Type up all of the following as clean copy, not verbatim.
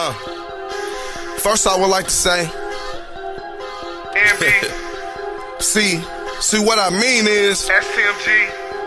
First I would like to say, MB, see what I mean is, STMG,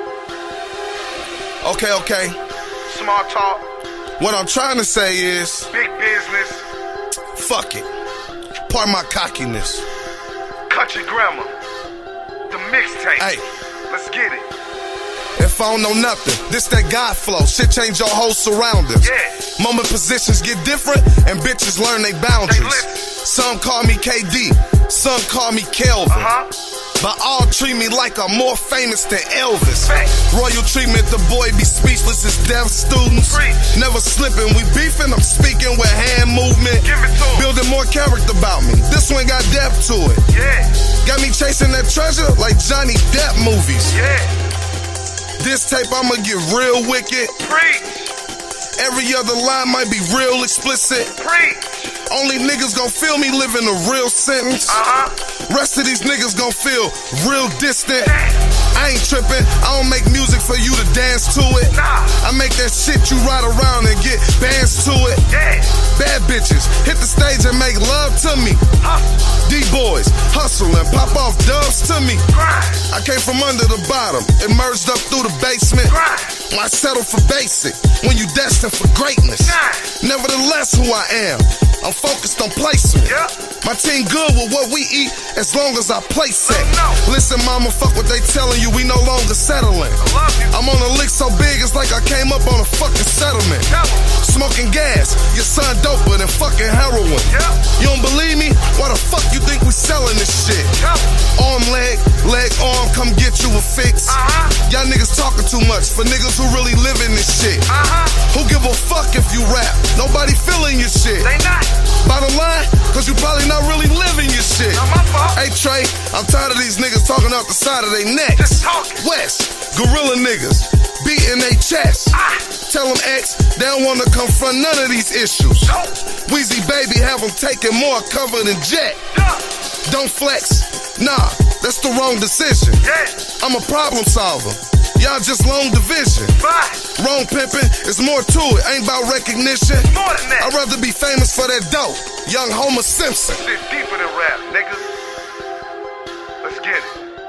okay, Smart Talk, what I'm trying to say is, Big Business, fuck it, pardon my cockiness. Cut Your Grandma, the mixtape, Hey, let's get it. if I don't know nothing, this that God flow, shit change your whole surroundings. Yeah. Moment positions get different, and bitches learn they boundaries. They listen. Some call me KD, some call me Kelvin. But all treat me like I'm more famous than Elvis. Facts. Royal treatment, the boy be speechless as deaf students. Preach. Never slipping, we beefing, I'm speaking with hand movement. Give it to 'em. Building more character about me, this one got depth to it. Yeah, Got me chasing that treasure like Johnny Depp movies. yeah, This tape I'ma get real wicked. preach, Every other line might be real explicit. preach, Only niggas gon' feel me living a real sentence. Rest of these niggas gon' feel real distant. I ain't trippin', I don't make music for you to dance to it. Nah. I make that shit you ride around and get bands to it. yeah, Bad bitches, hit the stage and make love to me. D-boys, hustle and pop off dubs to me. grind, I came from under the bottom, emerged up through the basement. grind, I settle for basic when you destined for greatness. Nevertheless, who I am, I'm focused on placement. yeah, My team good with what we eat as long as I play set. Let 'em know. Listen, mama, fuck what they telling you, we no longer settling. I love you, I'm on a lick so big, it's like I came up on a fucking settlement. tell 'em, Smoking gas, your son doper than fucking heroin. yeah, You don't believe me? Why the fuck you think we selling this shit? tell 'em, Arm, leg, arm, come get you a fix. Y'all niggas talking too much for niggas who really living this shit. Who give a fuck if you rap? Nobody feeling your shit. they not, Bottom line, cause you probably not really living your shit. not my fault, Hey Trey, I'm tired of these niggas talking out the side of their necks. just talking, West, gorilla niggas, beating they chest. Tell them X, they don't wanna confront none of these issues. no, Wheezy baby have them taking more cover than Jet. yeah, Don't flex, nah, that's the wrong decision. yeah, I'm a problem solver, y'all just long division. bye, Wrong pimping, it's more to it, ain't about recognition. more than that, I'd rather be famous for that dope, young Homer Simpson. shit deeper than rap, niggas, let's get it.